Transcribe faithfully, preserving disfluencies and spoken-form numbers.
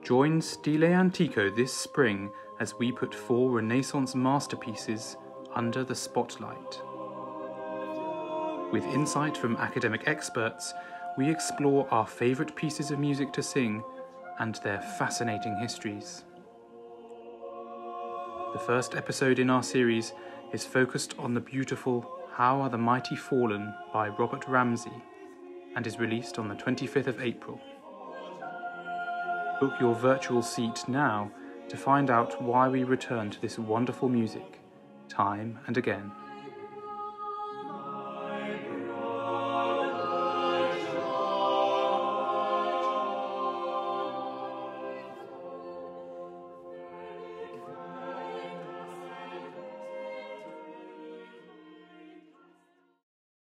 Join Stile Antico this spring as we put four Renaissance masterpieces under the spotlight. With insight from academic experts, we explore our favourite pieces of music to sing and their fascinating histories. The first episode in our series is focused on the beautiful How Are the Mighty Fallen by Robert Ramsay and is released on the twenty-fifth of April. Book your virtual seat now to find out why we return to this wonderful music, time and again.